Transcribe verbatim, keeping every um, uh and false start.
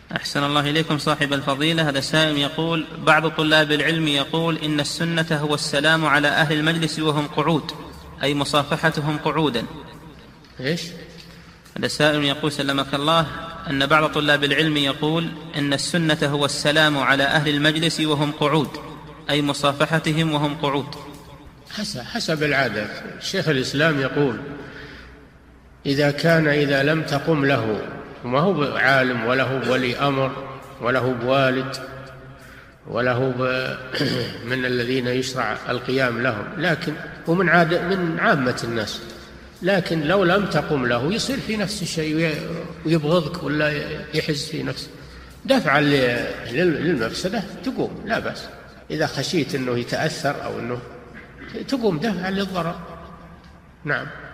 أحسن الله إليكم صاحب الفضيلة. هذا سائل يقول: بعض طلاب العلم يقول إن السنة هو السلام على أهل المجلس وهم قعود، أي مصافحتهم قعودا. إيش؟ هذا سائل يقول سلمك الله أن بعض طلاب العلم يقول إن السنة هو السلام على أهل المجلس وهم قعود، أي مصافحتهم وهم قعود. حسب العادة. شيخ الإسلام يقول: إذا كان إذا لم تقم له، وما هو عالم ولا هو ولي أمر ولا هو بوالد ولا هو من الذين يشرع القيام لهم، لكن هو من عادة من عامة الناس، لكن لو لم تقم له يصير في نفس الشيء ويبغضك ولا يحز في نفسه، دفعا للمفسدة تقوم لا بأس. إذا خشيت أنه يتأثر أو أنه تقوم دفعا للضرر. نعم.